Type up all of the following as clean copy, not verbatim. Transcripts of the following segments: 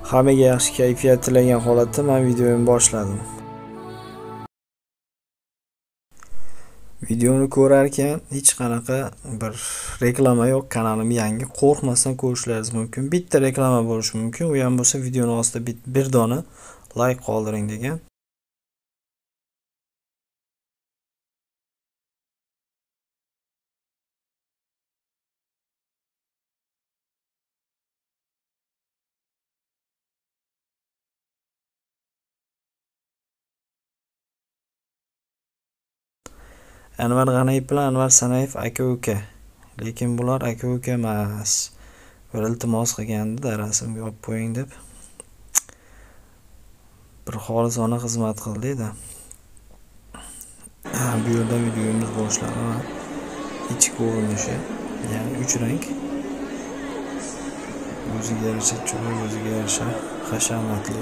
Hammaga yaxshi kayfiyat tilagan holatda men videoyimni boshladim. Videoni ko'rarkan hech qanaqa bir reklama yo'q, kanalim yangi, qo'rqmasdan ko'rishlaringiz mumkin. Bitta reklama bo'lishi mumkin, u ham bo'lsa videoni ostida bir dona like qoldiring degan. Anvar G'aniyev bilan Anvar Sanayev aka-uka. Lekin bular aka-uka emas. Bir iltimos qilganda rasmga olib qo'ying deb. Bir xolisona xizmat qildi-da. Bu yerda videomiz boshlandi. Ichki ko'rinishi, ya'ni 3 rang. O'ziga yarasha chiroyli, o'ziga yarasha hashamatli.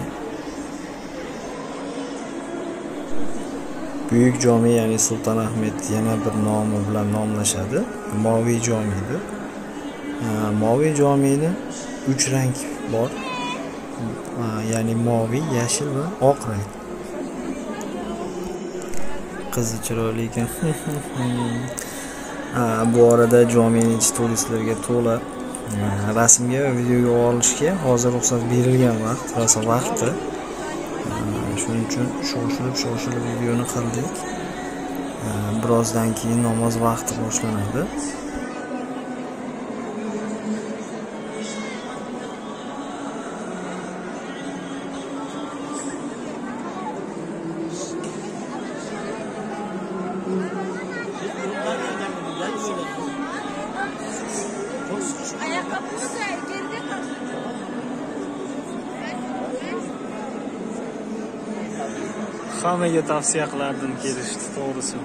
Buyuk jomi, ya'ni Sultan Ahmet yana bir nomi bilan nomlashadi. Moviy jomidir. Moviy jomini 3 rang bor. Ya'ni moviy, yashil va oq rang. Qizi chiroyli ekan. Bu orada jomining ichi turistlarga to'la. Rasmga va videoga olishga hozir ruxsat berilgan vaqti. Shuning uchun shoshilib videoni qildik. Birozdan keyin namoz vaqti boshlanadi. Hammaga tavsiya qilardim kelishni, to'g'risi.